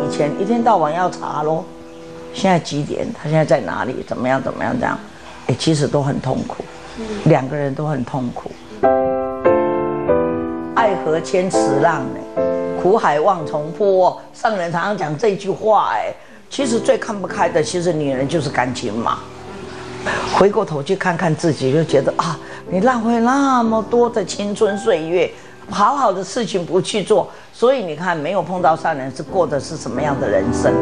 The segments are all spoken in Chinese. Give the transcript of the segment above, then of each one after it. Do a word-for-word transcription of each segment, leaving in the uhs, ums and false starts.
以前一天到晚要查咯，现在几点？他现在在哪里？怎么样？怎么样？这样，哎，其实都很痛苦，两个人都很痛苦。爱河千尺浪呢，苦海万重波。上人常常讲这句话，哎，其实最看不开的，其实女人就是感情嘛。回过头去看看自己，就觉得啊，你浪费那么多的青春岁月，好好的事情不去做，所以你看，没有碰到上人，是过的是什么样的人生？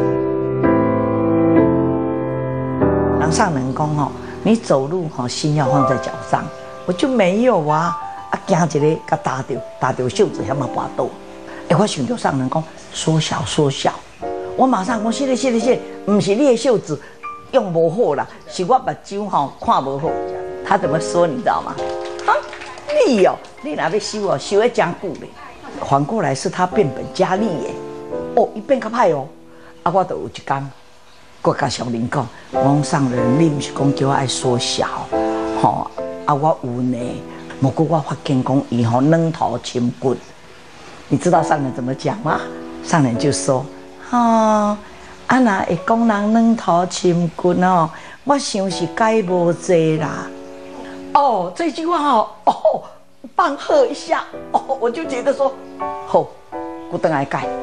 让上人讲哦，你走路哈、哦，心要放在脚上，我就没有啊。啊，惊一个，甲打掉，打掉袖子，遐嘛跋倒。哎，我想到上人讲缩小，缩小。我马上讲，是的，是的，是的，不是你的袖子用不好啦，是我目睭吼看不好。他怎么说你知道吗？啊，你哦，你哪要修哦，修得真久嘞。反过来是他变本加厉耶。哦，伊变较歹哦。啊，我就有一天，我甲上人讲，我讲上人，你不是讲叫我爱缩小，吼、哦，啊，我有呢。不过我发现讲伊吼软头深骨，你知道上人怎么讲吗？上人就说：吼、哦，啊那会讲人软头深骨哦，我想是改无济啦。哦，这句话哦，哦，棒喝一下，哦，我就觉得说，好，我等来改。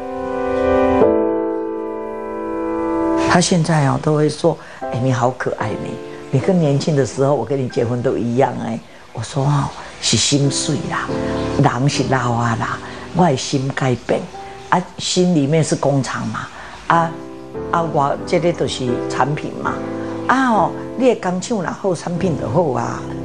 他现在哦都会说：哎，你好可爱呢，你跟年轻的时候我跟你结婚都一样哎。我说哦。是心碎啦，人是老啊啦，我的心改变啊，心里面是工厂嘛，啊啊，我这个就是产品嘛，啊哦，你的工厂若好，产品就好啊。